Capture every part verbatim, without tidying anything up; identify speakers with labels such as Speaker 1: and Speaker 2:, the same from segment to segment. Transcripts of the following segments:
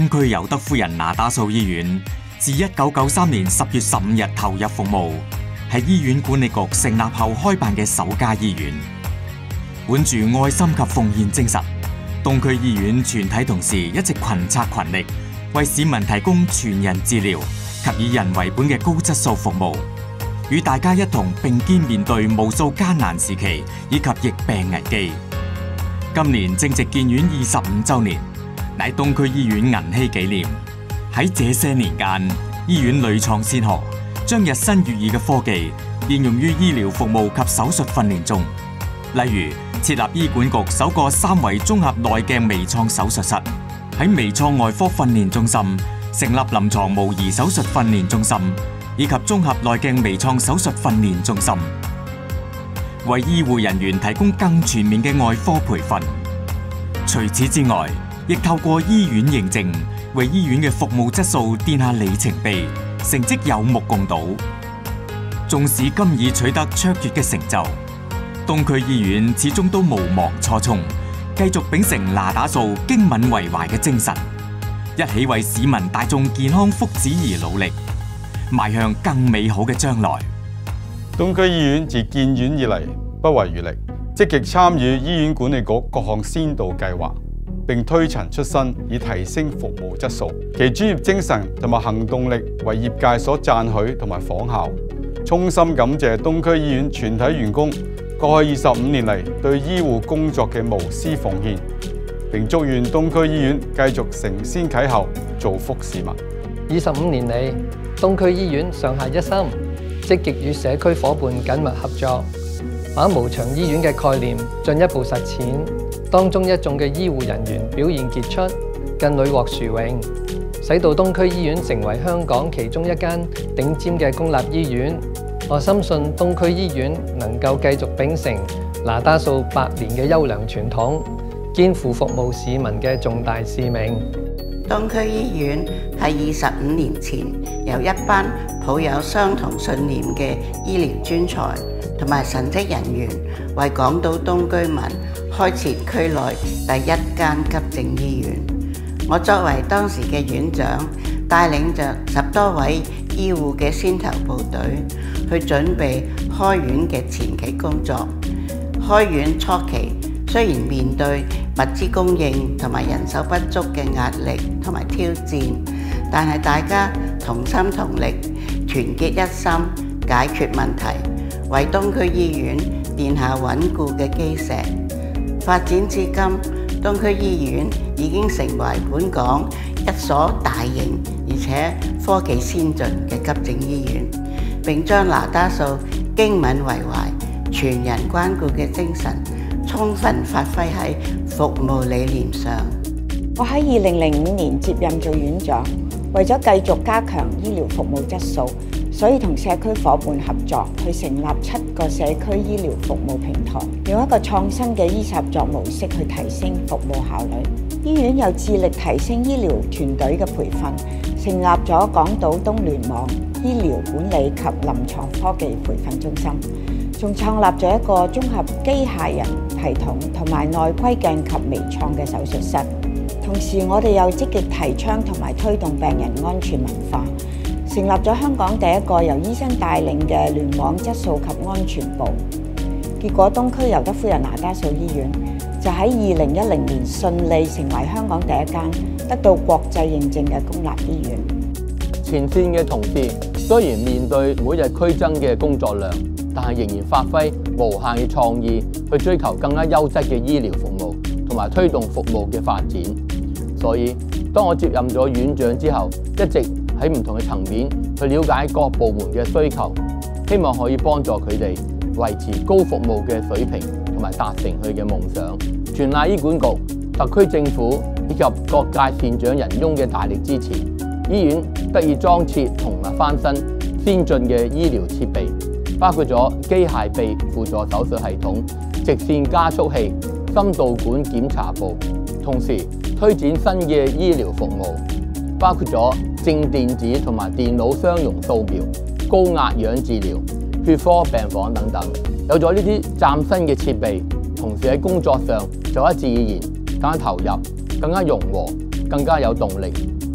Speaker 1: 東區尤德夫人那打素醫院自一九九三年十月十五日投入服務，係醫院管理局成立後開辦嘅首家醫院。本住愛心及奉獻精神，東區醫院全體同事一直群策群力，為市民提供全人治療及以人為本嘅高質素服務，與大家一同並肩面對無數艱難時期以及疫病危機。今年正值建院二十五週年，乃東區醫院銀禧紀念。喺這些年間，醫院屢創先河，將日新月異嘅科技應用於醫療服務及手術訓練中。例如設立醫管局首個三維綜合內鏡微創手術室，喺微創外科訓練中心成立臨床模擬手術訓練中心，以及綜合內鏡微創手術訓練中心，為醫護人員提供更全面嘅外科培訓。除此之外，亦透過醫院認證，為醫院嘅服務質素奠下里程碑，成績有目共睹。縱使今已取得卓越嘅成就，東區醫院始終都無忘初衷，繼續秉承那打素驚敏為懷嘅精神，一起為市民大眾健康福祉而努力，邁向更美好嘅將來。
Speaker 2: 東區醫院自建院以嚟不遺餘力，積極參與醫院管理局各項先導計劃，並推陳出新，以提升服務質素。其專業精神同埋行動力為業界所讚許同埋仿效。衷心感謝東區醫院全體員工過去二十五年嚟對醫護工作嘅無私奉獻，並祝願東區醫院繼續承先啟後，造福市民。
Speaker 3: 二十五年嚟，東區醫院上下一心，積極與社區夥伴緊密合作，把無牆醫院嘅概念進一步實踐。當中一眾嘅醫護人員表現傑出，更屢獲殊榮，使到東區醫院成為香港其中一間頂尖嘅公立醫院。我深信東區醫院能夠繼續秉承那打素百年嘅優良傳統，肩負服務市民嘅重大使命。
Speaker 4: 東區醫院係二十五年前由一班抱有相同信念嘅醫療專才同埋神職人員，為港島東居民開設區內第一間急症醫院。我作為當時嘅院長，帶領着十多位醫護嘅先頭部隊去準備開院嘅前期工作。開院初期雖然面對物資供應同埋人手不足嘅壓力同埋挑戰，但係大家同心同力，團結一心，解決問題，為東區醫院奠下穩固嘅基石。發展至今，東區醫院已經成為本港一所大型而且科技先進嘅急症醫院，並將那打素驚敏為懷、全人關顧嘅精神充分發揮喺服務理念上。
Speaker 5: 我喺二零零五年接任做院長，為咗繼續加強醫療服務質素，所以同社區夥伴合作，去成立七個社區醫療服務平台，用一個創新嘅醫實作模式去提升服務效率。醫院又致力提升醫療團隊嘅培訓，成立咗港島東聯網醫療管理及臨床科技培訓中心，仲創立咗一個綜合機械人系統同埋內窺鏡及微創嘅手術室。同時，我哋又積極提倡同埋推動病人安全文化，成立咗香港第一個由醫生帶領嘅聯網質素及安全部。結果，東區尤德夫人那打素醫院就喺二零一零年順利成為香港第一間得到國際認證嘅公立醫院。
Speaker 6: 前線嘅同事雖然面對每日區增嘅工作量，但係仍然發揮無限嘅創意，去追求更加優質嘅醫療服務，同埋推動服務嘅發展。所以，當我接任咗院長之後，一直喺唔同嘅層面去了解各部門嘅需求，希望可以幫助佢哋維持高服務嘅水平，同埋達成佢嘅夢想。全賴醫管局、特區政府以及各界善長仁翁嘅大力支持，醫院得以裝設同埋翻新先進嘅醫療設備，包括咗機械臂輔助手術系統、直線加速器、心導管檢查部，同時推展新嘅醫療服務，包括咗正電子同埋電腦雙容掃描、高壓氧治療、血科病房等等。有咗呢啲嶄新嘅設備，同時喺工作上就一自然、更加投入、更加融和、更加有動力，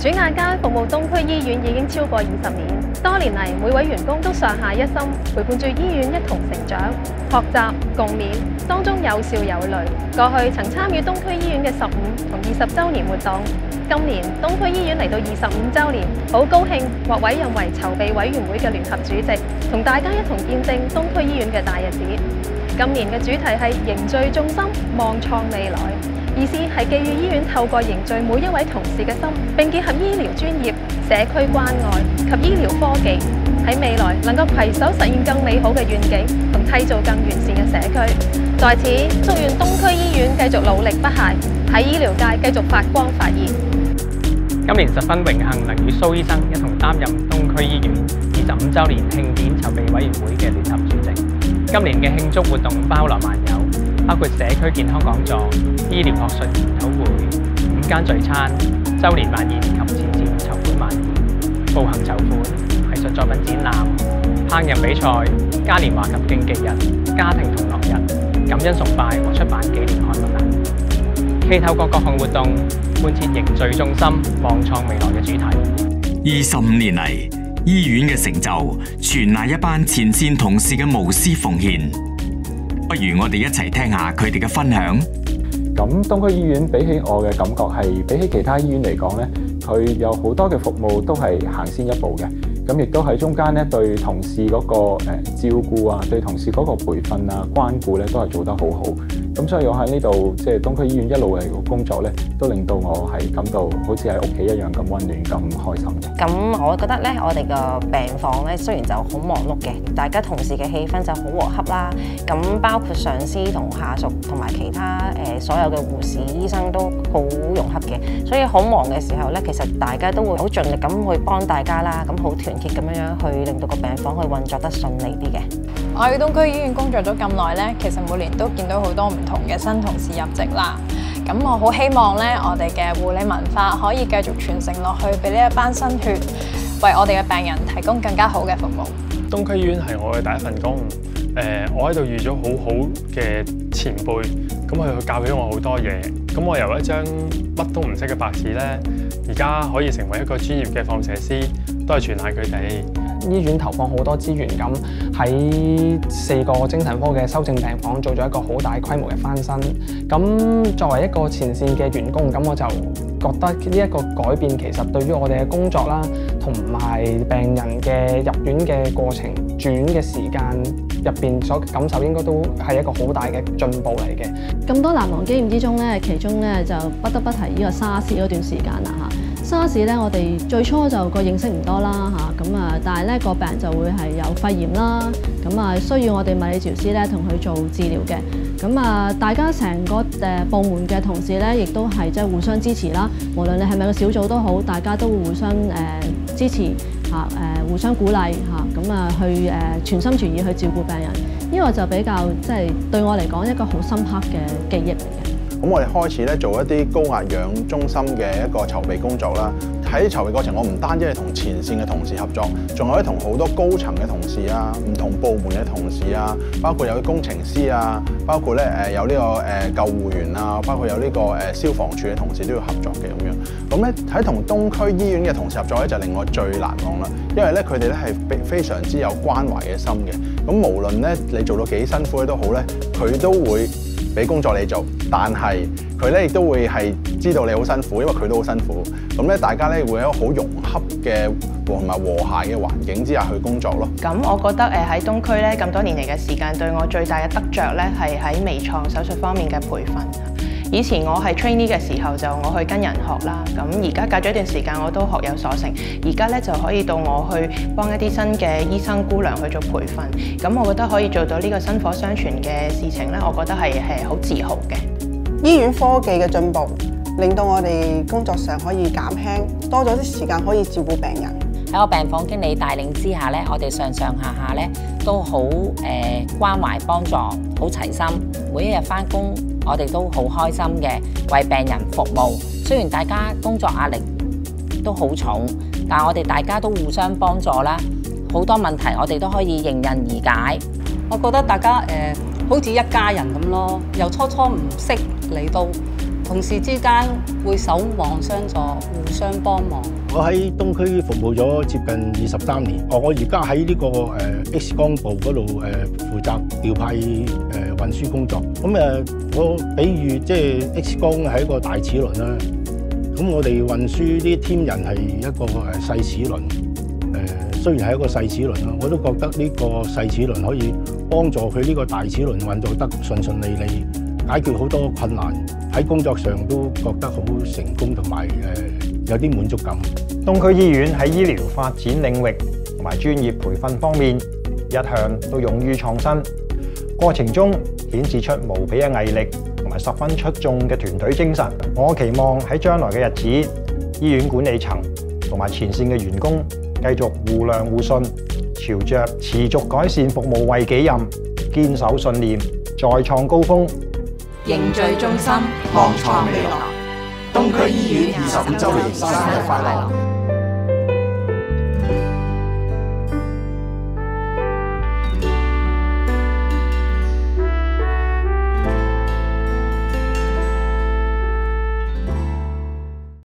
Speaker 7: 轉眼間服務東區醫院已經超過二十年，多年嚟每位員工都上下一心，陪伴住醫院一同成長、學習、共勉，當中有笑有淚。過去曾參與東區醫院嘅十五同二十週年活動，今年東區醫院嚟到二十五週年，好高興獲委任為籌備委員會嘅聯合主席，同大家一同見證東區醫院嘅大日子。今年嘅主題係凝聚眾心，望創未來。意思係寄予醫院透過凝聚每一位同事嘅心，並結合醫療專業、社區關愛及醫療科技，喺未來能夠攜手實現更美好嘅願景，同締造更完善嘅社區。在此，祝願東區醫院繼續努力不懈，喺醫療界繼續發光發熱。
Speaker 8: 今年十分榮幸能與蘇醫生一同擔任東區醫院二十五週年慶典籌備委員會嘅聯合主席。今年嘅慶祝活動包羅萬有，包括社區健康講座、醫療學術研討會、午間聚餐、週年晚宴及慈善籌款晚宴、步行籌款、藝術作品展覽、烹飪比賽、嘉年華及競技日、家庭同樂日、感恩崇拜和出版紀念刊物等。既透過各項活動貫徹凝聚眾心、望創未來嘅主題。
Speaker 1: 二十五年嚟，醫院嘅成就全賴一班前線同事嘅無私奉獻。不如我哋一齊聽下佢哋嘅分享。
Speaker 9: 咁東區醫院比起我嘅感覺係，比起其他醫院嚟講咧，佢有好多嘅服務都係行先一步嘅。咁亦都喺中間咧，對同事嗰個誒照顧啊，對同事嗰個培訓啊、關顧咧，都係做得好好。咁所以我喺呢度即係東區醫院一路嚟工作咧，都令到我係感到好似喺屋企一樣咁溫暖、咁開心嘅。
Speaker 10: 咁我覺得咧，我哋個病房咧雖然就好忙碌嘅，大家同事嘅氣氛就好和洽啦。咁包括上司同下屬同埋其他誒所有嘅護士、醫生都好融洽嘅。所以好忙嘅時候咧，其實大家都會好盡力咁去幫大家啦，咁好團結咁樣樣去令到個病房去運作得順利啲嘅。
Speaker 11: 我喺東區醫院工作咗咁耐咧，其實每年都見到好多唔同嘅新同事入職啦。咁我好希望咧，我哋嘅護理文化可以繼續傳承落去，俾呢一班新血為我哋嘅病人提供更加好嘅服務。
Speaker 12: 東區醫院係我嘅第一份工，誒、呃，我喺度遇咗好好嘅前輩，咁佢去教俾我好多嘢。咁我由一張乜都唔識嘅白紙咧，而家可以成為一個專業嘅放射師，都係全賴佢哋。
Speaker 8: 醫院投放好多資源，咁喺四個精神科嘅修正病房做咗一個好大規模嘅翻新。咁作為一個前線嘅員工，咁我就覺得呢一個改變其實對於我哋嘅工作啦，同埋病人嘅入院嘅過程、住院嘅時間入邊所感受，應該都係一個好大嘅進步嚟嘅。
Speaker 13: 咁多難忘經驗之中咧，其中咧就不得不提呢個沙士嗰段時間啦嚇。沙士咧，我哋最初就個認識唔多啦嚇，咁啊，但係咧個病人就會係有肺炎啦，咁啊需要我哋物理治療師咧同佢做治療嘅，咁啊大家成個誒部門嘅同事咧，亦都係即係互相支持啦。無論你係咪個小組都好，大家都會互相誒、呃、支持嚇，誒、呃、互相鼓勵嚇，咁啊去誒、呃、全心全意去照顧病人。呢、這個就比較即係、就是、對我嚟講一個好深刻嘅記憶嚟嘅。
Speaker 14: 咁我哋開始咧做一啲高壓氧中心嘅一個籌備工作啦。喺籌備過程，我唔單止係同前線嘅同事合作，仲可以同好多高層嘅同事啊、唔同部門嘅同事啊，包括有啲工程師啊，包括咧誒有呢個誒救護員啊，包括有呢個誒消防處嘅同事都要合作嘅咁樣。咁咧喺同東區醫院嘅同事合作咧，就令我最難忘啦，因為咧佢哋咧係非常之有關懷嘅心嘅。咁無論咧你做到幾辛苦都好咧，佢都會俾工作你做，但係佢咧亦都會係知道你好辛苦，因為佢都好辛苦。咁咧，大家咧會喺一個好融洽嘅同埋和諧嘅環境之下去工作咯。
Speaker 15: 咁我覺得誒喺東區咧咁多年嚟嘅時間，對我最大嘅得着咧係喺微創手術方面嘅培訓。以前我係 trainee 嘅時候就我去跟人學啦，咁而家隔咗一段時間我都學有所成，而家咧就可以到我去幫一啲新嘅醫生姑娘去做培訓，咁我覺得可以做到呢個薪火相傳嘅事情咧，我覺得係係好自豪嘅。
Speaker 16: 醫院科技嘅進步，令到我哋工作上可以減輕，多咗啲時間可以照顧病人。
Speaker 10: 喺我病房經理帶領之下咧，我哋上上下下咧都好誒、呃、關懷幫助，好齊心。每一日返工，我哋都好開心嘅，為病人服務。雖然大家工作壓力都好重，但係我哋大家都互相幫助啦。好多問題我哋都可以迎刃而解。
Speaker 17: 我覺得大家誒、呃、好似一家人咁咯，由初初唔識嚟到。 同事之間會守望相助，互相幫忙。
Speaker 18: 我喺東區服務咗接近二十三年。哦，我而家喺呢個誒 X 光部嗰度誒負責調派誒運輸工作。咁誒，我比喻即係 X 光係一個大齒輪啦。咁我哋運輸啲 team 人係一個誒細齒輪。誒雖然係一個細齒輪啦，我都覺得呢個細齒輪可以幫助佢呢個大齒輪運作得順順利利，解決好多困難。喺工作上都覺得好成功同埋誒有啲滿足感。
Speaker 19: 東區醫院喺醫療發展領域同埋專業培訓方面一向都勇於創新，過程中顯示出無比嘅毅力同埋十分出眾嘅團隊精神。我期望喺將來嘅日子，醫院管理層同埋前線嘅員工繼續互諒互信，朝着持續改善服務為己任，堅守信念，再創高峰。
Speaker 20: 凝聚眾心，望創未來。東區醫院二十五週年生日快樂！